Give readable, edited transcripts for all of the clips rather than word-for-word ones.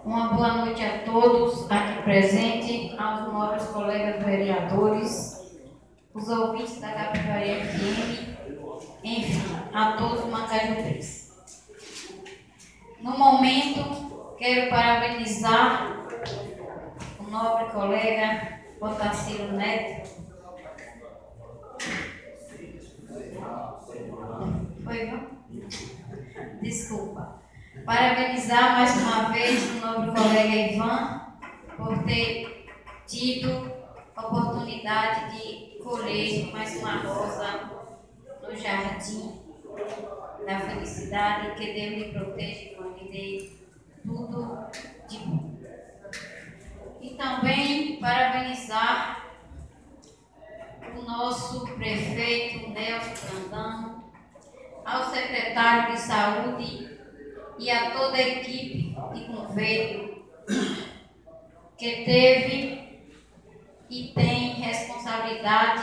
Uma boa noite a todos aqui presentes, aos nobres colegas vereadores, os ouvintes da Capivari FM, enfim, a todos os macajubenses. No momento, quero parabenizar o nobre colega Otacílio Neto. Foi, não? Desculpa. Parabenizar mais uma vez o nobre colega Ivan por ter tido a oportunidade de colher mais uma rosa no jardim da felicidade. Que Deus lhe proteja e lhe dê tudo de bom. E também parabenizar o nosso prefeito Nelson Brandão, ao secretário de Saúde e a toda a equipe de governo que teve e tem responsabilidade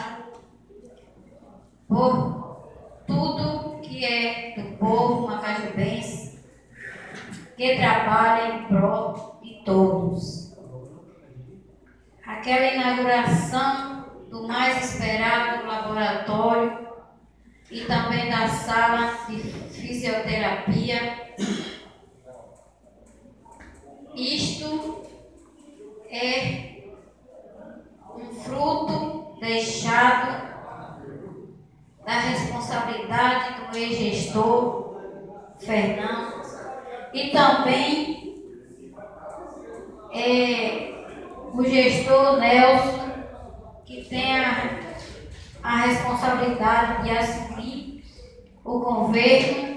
por tudo que é do povo macajubense, que trabalha em prol de todos. Aquela inauguração do mais esperado laboratório e também da sala de fisioterapia. Isto é um fruto deixado da responsabilidade do ex-gestor Fernando e também o gestor Nelson, que tem a responsabilidade de assumir o governo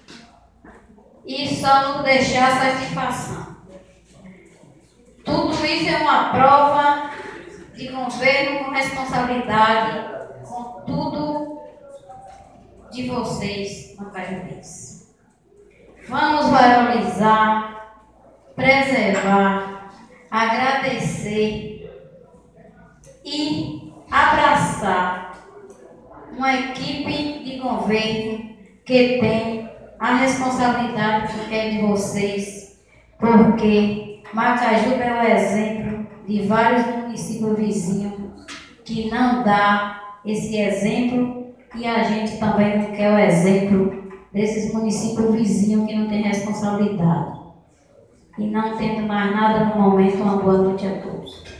e só nos deixar satisfação. Tudo isso é uma prova de governo com responsabilidade, com tudo de vocês, macajubenses. Vamos valorizar, preservar, agradecer e abraçar uma equipe de governo que tem a responsabilidade que é de vocês, porque Macajuba é um exemplo de vários municípios vizinhos que não dá esse exemplo, e a gente também não quer o exemplo desses municípios vizinhos que não têm responsabilidade. E não tendo mais nada no momento, uma boa noite a todos.